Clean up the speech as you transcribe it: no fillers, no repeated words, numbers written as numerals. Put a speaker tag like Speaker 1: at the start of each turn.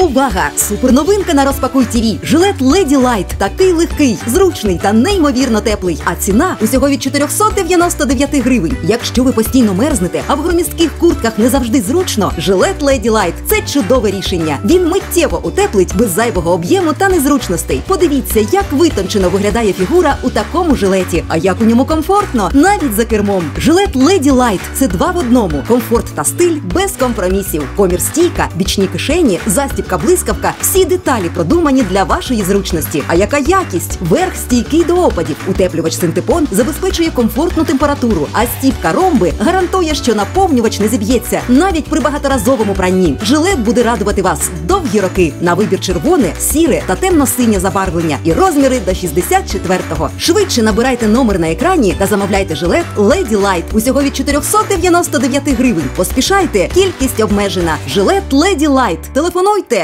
Speaker 1: Увага! Суперновинка на Розпакуй ТІВІ. Жилет Lady Light. Такий легкий, зручний та неймовірно теплий. А ціна усього від 499 гривень. Якщо ви постійно мерзнете, а в громістких куртках не завжди зручно, жилет Lady Light – це чудове рішення. Він миттєво утеплить без зайвого об'єму та незручностей. Подивіться, як витончено виглядає фігура у такому жилеті. А як у ньому комфортно, навіть за кермом. Жилет Lady Light – це 2 в 1. Комфорт та стиль без компромісів. Комір стійка, бічні кишені, застібка-блискавка – всі деталі продумані для вашої зручності. А яка якість? Верх стійкий до опадів. Утеплювач синтепон забезпечує комфортну температуру, а стіпка ромби гарантує, що наповнювач не зіб'ється навіть при багаторазовому пранні. Жилет буде радувати вас довгі роки. На вибір червоне, сіре та темно-синє забарвлення і розміри до 64-го. Швидше набирайте номер на екрані та замовляйте жилет Lady Light. Усього від 499 гривень. Поспішайте, кількість обмежена. Жилет Lady Light. Телефонуйте